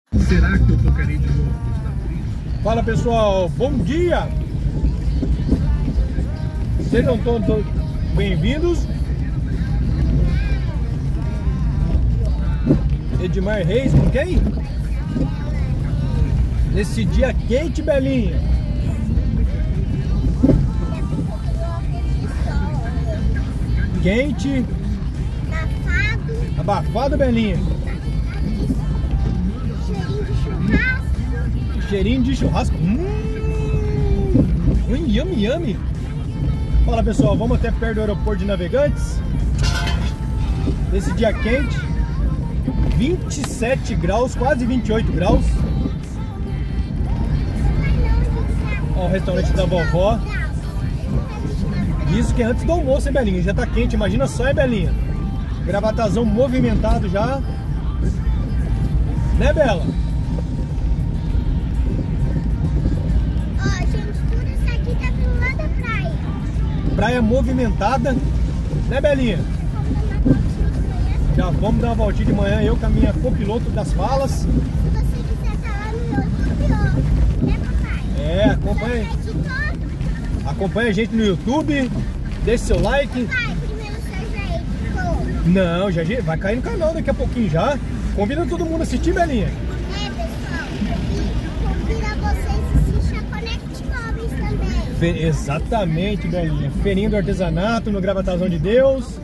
Será que eu tocarei de novo? Fala pessoal, bom dia! Sejam todos bem-vindos. Edmar Reis, com quem? Nesse dia quente, Belinha. Quente. Abafado, Belinha. Cheirinho de churrasco. Yummy, yummy. Fala pessoal, vamos até perto do aeroporto de Navegantes. Nesse dia quente, 27 graus, quase 28 graus. Ó, o restaurante da vovó. Isso que é antes do almoço, hein, Belinha? Já tá quente, imagina só, hein, Belinha? Gravatazão movimentado já. Né, Bela? Ó, gente, tudo isso aqui tá vindo lá da praia. Praia movimentada. Né, Belinha? Já vamos dar uma voltinha de manhã, eu com a minha copiloto das falas. Se você quiser tá lá no YouTube, ó. Né, papai? É, acompanha. Acompanha a gente no YouTube. Deixe seu like. Papai, primeiro seu jeito. Não, já vai cair no canal daqui a pouquinho já. Convida todo mundo a assistir, Belinha. É, pessoal. E convida vocês a assistir a Connect Móveis também. Exatamente, Belinha. Feirinha do artesanato no Gravatazão de Deus.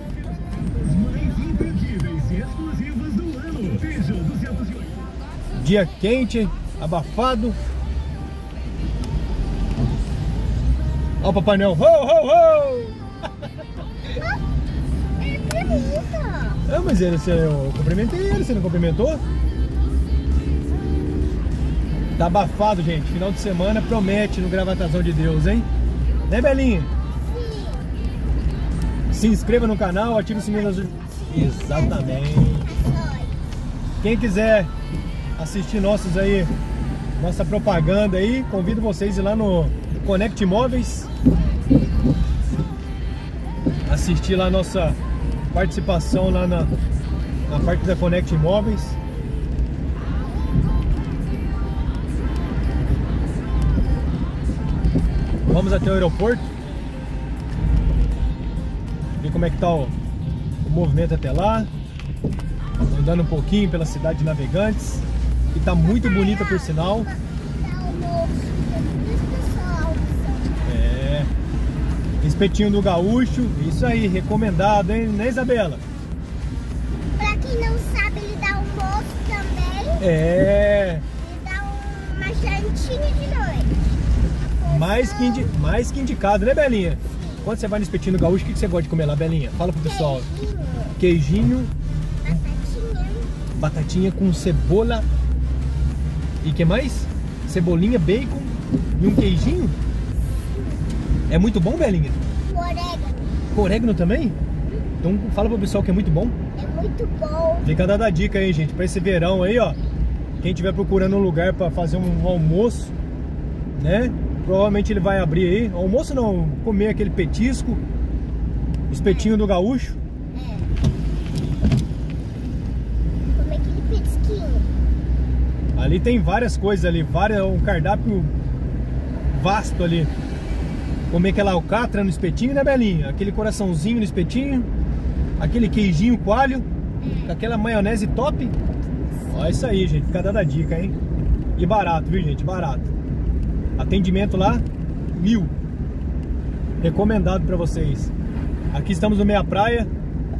Dia quente, abafado. Ó o Papai Noel. Ho, ho, ho! É bonito. Ah, mas eu cumprimentei ele, você não cumprimentou? Tá abafado, gente. Final de semana promete no Gravatazão de Deus, hein? Né, Belinha? Sim. Se inscreva no canal, ative o sininho das... Exatamente. Quem quiser assistir nossa propaganda aí, convido vocês a ir lá no Connect Móveis, assistir lá a nossa participação lá na parte da Connect Móveis. Vamos até o aeroporto, ver como é que tá o movimento até lá. Andando um pouquinho pela cidade de Navegantes, que tá muito bonita por sinal. É, espetinho do gaúcho, isso aí, recomendado, hein, né, Isabela? Pra quem não sabe, ele dá almoço também. É. Ele dá uma jantinha de noite. Mais que indicado, né, Belinha? Quando você vai no espetinho do gaúcho, o que você gosta de comer lá, Belinha? Fala pro pessoal. Queijinho. Batatinha com cebola. E que mais? Cebolinha, bacon e um queijinho. É muito bom, Belinha? Orégano. Com orégano também? Então fala pro pessoal que é muito bom. É muito bom. Fica dada a dica aí, gente, pra esse verão aí, ó. Quem estiver procurando um lugar pra fazer um almoço, né? Provavelmente ele vai abrir aí. Almoço não, comer aquele petisco. Espetinho do gaúcho. Ali tem várias coisas ali, um cardápio vasto ali. Comer aquela alcatra no espetinho, né, Belinha? Aquele coraçãozinho no espetinho, aquele queijinho coalho, aquela maionese top. Ó, isso aí, gente, fica dada a dica, hein? E barato, viu, gente? Barato. Atendimento lá, 1000. Recomendado pra vocês. Aqui estamos no Meia Praia.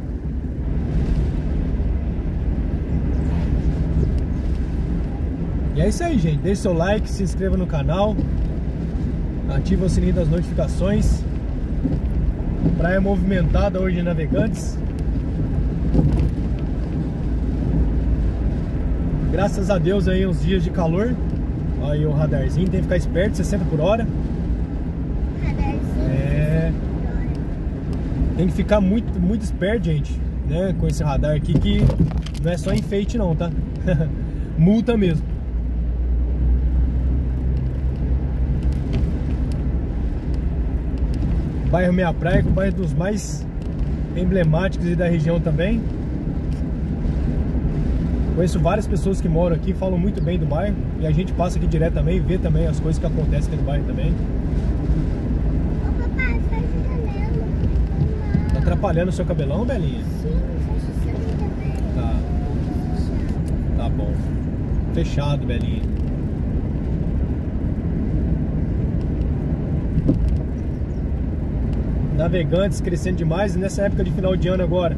E é isso aí, gente. Deixe seu like, se inscreva no canal, ativa o sininho das notificações. Praia movimentada hoje em Navegantes. Graças a Deus aí uns dias de calor. Olha aí o radarzinho, tem que ficar esperto, 60 por hora. Radarzinho. É. Tem que ficar muito esperto, gente, né? Com esse radar aqui, que não é só enfeite não, tá? Multa mesmo. Bairro Meia Praia, que é o bairro dos mais emblemáticos e da região também. Conheço várias pessoas que moram aqui, falam muito bem do bairro. E a gente passa aqui direto também, vê também as coisas que acontecem aqui no bairro também. Ô papai, faz o cabelo. Tá atrapalhando o seu cabelão, Belinha? Sim, faz o seu também. Tá. Tá bom. Fechado, Belinha. Navegantes crescendo demais nessa época de final de ano agora.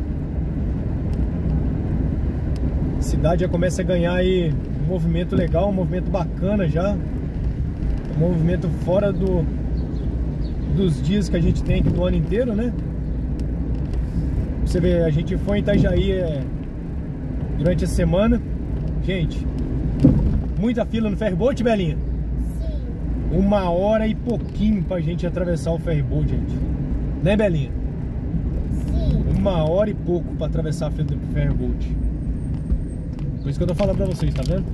A cidade já começa a ganhar aí um movimento legal, um movimento bacana já. Um movimento fora dos dias que a gente tem aqui do ano inteiro, né? Você vê, a gente foi em Itajaí durante a semana. Gente, muita fila no ferryboat, Belinha? Sim. 1h e pouquinho pra gente atravessar o ferryboat, gente. Né, Belinha? Sim. 1h e pouco pra atravessar a fila do ferryboat. Por isso que eu tô falando pra vocês, tá vendo?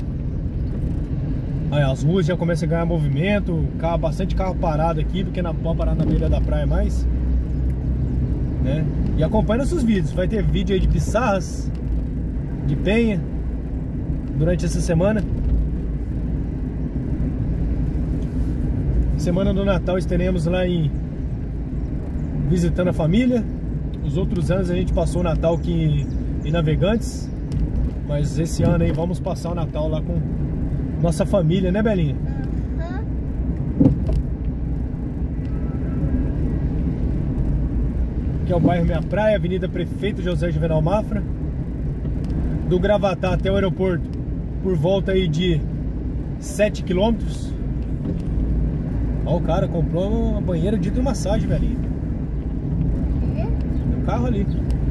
Aí, as ruas já começam a ganhar movimento, bastante carro parado aqui, porque não pode parar na beira da praia mais, né? E acompanha nossos vídeos, vai ter vídeo aí de Pissarras, de Penha, durante essa semana. Semana do Natal estaremos lá visitando a família. Os outros anos a gente passou o Natal aqui em Navegantes, mas esse ano aí vamos passar o Natal lá com nossa família, né, Belinha? Aham. Que é o bairro Minha Praia, Avenida Prefeito José Juvenal Mafra. Do Gravatá até o aeroporto, por volta aí de 7 km. Ó, o cara comprou uma banheira de hidromassagem, Belinha. No carro ali.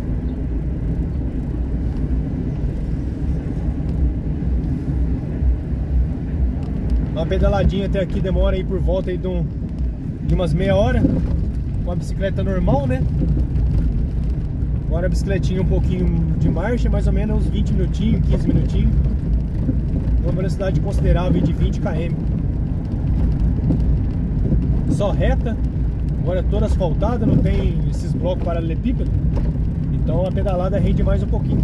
Uma pedaladinha até aqui demora aí por volta aí de umas meia hora. Com a bicicleta normal, né? Agora a bicicletinha um pouquinho de marcha, mais ou menos uns 20 minutinhos, 15 minutinhos. Uma velocidade considerável de 20 km. Só reta. Agora toda asfaltada, não tem esses blocos paralelepípedos. Então a pedalada rende mais um pouquinho.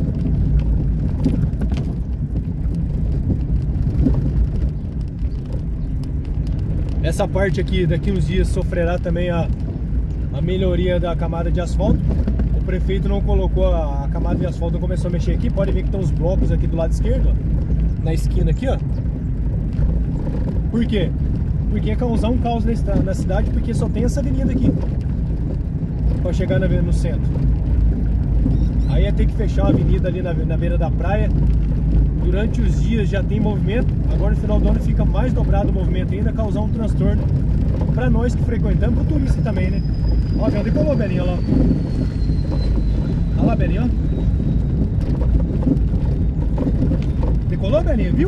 Essa parte aqui, daqui uns dias, sofrerá também a melhoria da camada de asfalto. O prefeito não colocou a camada de asfalto, não começou a mexer aqui. Pode ver que tem uns blocos aqui do lado esquerdo, ó, na esquina aqui, ó. Por quê? Porque ia causar um caos na cidade, porque só tem essa avenida aqui para chegar no centro. Aí ia ter que fechar a avenida ali na beira da praia. Durante os dias já tem movimento, agora no final do ano fica mais dobrado o movimento ainda, causar um transtorno para nós que frequentamos, para o turista também, né? Ó, já decolou, Belinha, lá. Olha lá, Belinha, ó. Decolou, Belinha, viu?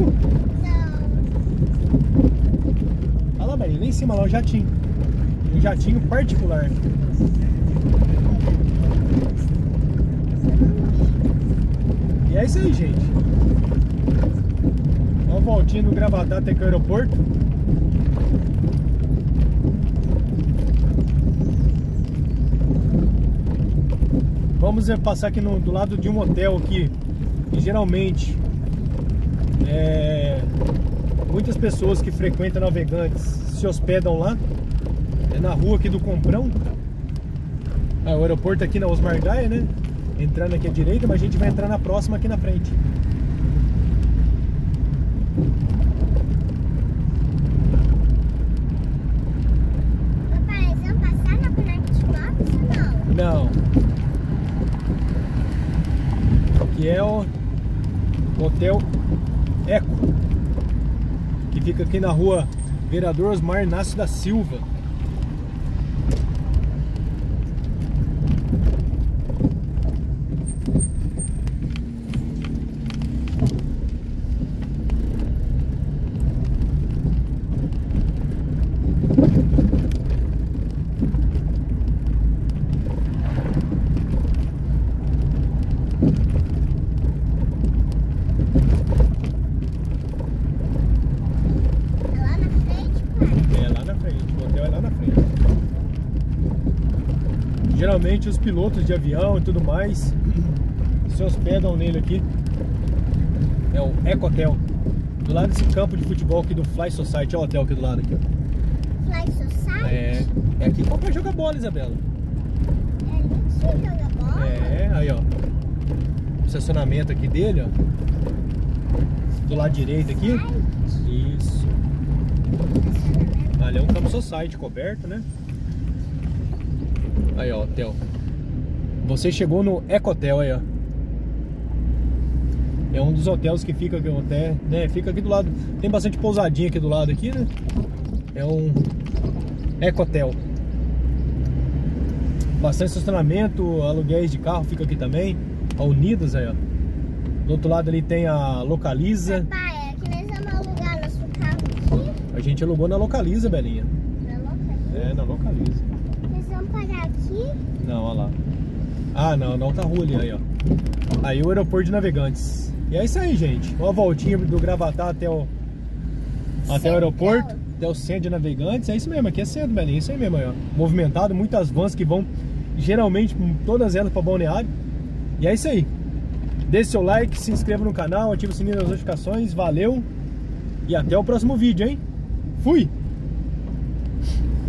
Não. Olha lá, Belinha, lá em cima, lá o jatinho. Um jatinho particular. E é isso aí, gente. Uma voltinha no Gravatá até que o aeroporto. Vamos passar aqui do lado de um hotel aqui. E geralmente muitas pessoas que frequentam Navegantes se hospedam lá. É na rua aqui do Comprão. O aeroporto aqui na Osmar Gaia, né? Entrando aqui à direita, mas a gente vai entrar na próxima aqui na frente. Papai, eles vão passar na Connect Box ou não? Não. Aqui é o Hotel Eco, que fica aqui na rua Vereador Osmar Inácio da Silva. Geralmente os pilotos de avião e tudo mais se hospedam nele aqui. É o Ecotel. Do lado desse campo de futebol aqui do Fly Society. Olha o hotel aqui do lado aqui, ó. Fly Society? É aqui qual vai jogar bola, Isabela? É ali que você joga bola? É, aí ó. O estacionamento aqui dele, ó. Do lado direito aqui. Isso. Ali é um campo society coberto, né? Aí ó, hotel. Você chegou no Ecotel aí, ó. É um dos hotéis que fica aqui, até, né? Fica aqui do lado. Tem bastante pousadinha aqui do lado aqui, né? É um Ecotel. Bastante estacionamento, aluguéis de carro fica aqui também. A Unidas aí, ó. Do outro lado ali tem a Localiza. Papai, é que nós vamos alugar nosso carro aqui? A gente alugou na Localiza, Belinha. Na Localiza? É, na Localiza. Nós vamos pagar aqui? Não, olha lá. Ah, não, na outra rua ali, aí, ó. Aí o aeroporto de Navegantes. E é isso aí, gente. Uma voltinha do Gravatá até o aeroporto, até o centro de Navegantes. É isso mesmo, aqui é centro, Belinha. Isso aí mesmo, aí, ó. Movimentado, muitas vans que vão, geralmente, todas elas para Balneário. E é isso aí. Deixe seu like, se inscreva no canal, ative o sininho das notificações. Valeu! E até o próximo vídeo, hein? Fui!